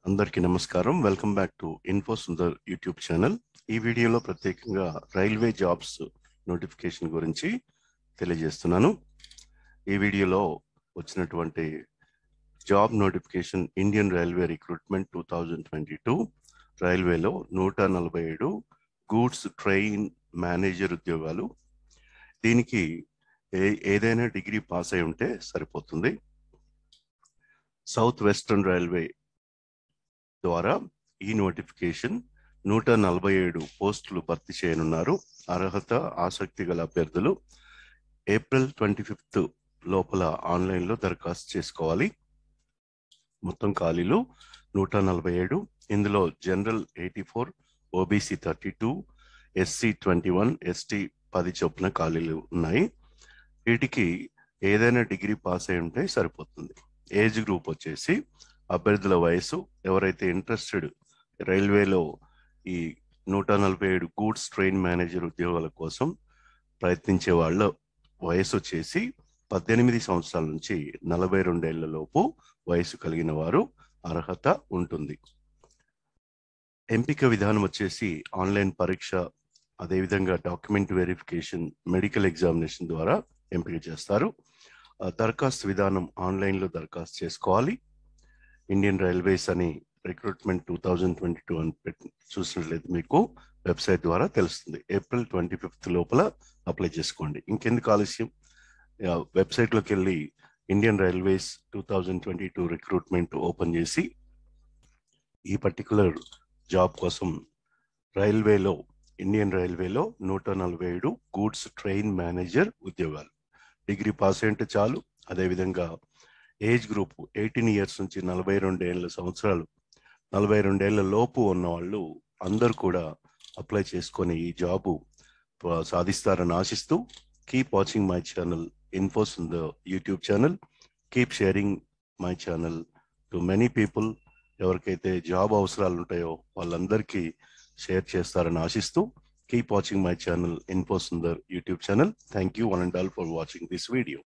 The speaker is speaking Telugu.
అందరికీ నమస్కారం. Welcome back to info Sundar YouTube channel. ఈ వీడియోలో ప్రత్యేకంగా రైల్వే జాబ్స్ నోటిఫికేషన్ గురించి తెలియజేస్తున్నాను. ఈ వీడియోలో వచ్చినటువంటి job notification Indian railway recruitment 2022 రైల్వేలో 147 గూడ్స్ ట్రైన్ మేనేజర్ ఉద్యోగాలు. దీనికి ఏదైనా డిగ్రీ పాస్ అయి ఉంటే సరిపోతుంది. సౌత్ వెస్టర్న్ రైల్వే ద్వారా ఈ నోటిఫికేషన్ 147 పోస్టులు భర్తీ చేయనున్నారు. అర్హత ఆసక్తి గల అభ్యర్థులు ఏప్రిల్ 25 లోపల ఆన్లైన్లో దరఖాస్తు చేసుకోవాలి. మొత్తం ఖాళీలు 147. ఇందులో జనరల్ 84, ఓబీసీ 32, ఎస్సీ 21, ఎస్టీ 10 చొప్పున ఖాళీలు ఉన్నాయి. వీటికి ఏదైనా డిగ్రీ పాస్ అయి ఉంటే సరిపోతుంది. ఏజ్ గ్రూప్ వచ్చేసి అభ్యర్థుల వయసు, ఎవరైతే ఇంట్రెస్టెడ్ రైల్వేలో ఈ 147 గూడ్స్ ట్రైన్ మేనేజర్ ఉద్యోగాల కోసం ప్రయత్నించే వాళ్ళ వయసు వచ్చేసి 18 సంవత్సరాల నుంచి 42 ఏళ్ల లోపు వయసు కలిగిన వారు అర్హత ఉంటుంది. ఎంపిక విధానం వచ్చేసి ఆన్లైన్ పరీక్ష, అదేవిధంగా డాక్యుమెంట్ వెరిఫికేషన్, మెడికల్ ఎగ్జామినేషన్ ద్వారా ఎంపిక చేస్తారు. దరఖాస్తు విధానం ఆన్లైన్లో దరఖాస్తు చేసుకోవాలి. ఇండియన్ రైల్వేస్ అని రిక్రూట్మెంట్ 2022 అని చూసినట్లయితే మీకు వెబ్సైట్ ద్వారా తెలుస్తుంది. ఏప్రిల్ 25 లోపల అప్లై చేసుకోండి. ఇంకెందుకు ఆలస్యం, వెబ్సైట్లోకి వెళ్ళి ఇండియన్ రైల్వేస్ 2022 రిక్రూట్మెంట్ ఓపెన్ చేసి ఈ పర్టికులర్ జాబ్ కోసం ఇండియన్ రైల్వేలో 147 గూడ్స్ ట్రైన్ మేనేజర్ ఉద్యోగాలు. డిగ్రీ పాస్ అయ్యంటే చాలు. అదేవిధంగా ఏజ్ గ్రూప్ 18 ఇయర్స్ నుంచి 42 సంవత్సరాలు, 42 ఏళ్ల లోపు ఉన్న వాళ్ళు అందరూ కూడా అప్లై చేసుకొని ఈ జాబు సాధిస్తారని ఆశిస్తూ, keep watching my channel info Sundar YouTube channel. Keep sharing my channel to many people. ఎవరికైతే జాబ్ అవసరాలు ఉంటాయో వాళ్ళందరికీ షేర్ చేస్తారని ఆశిస్తూ, keep watching my channel info Sundar YouTube channel. Thank you one and all for watching this video.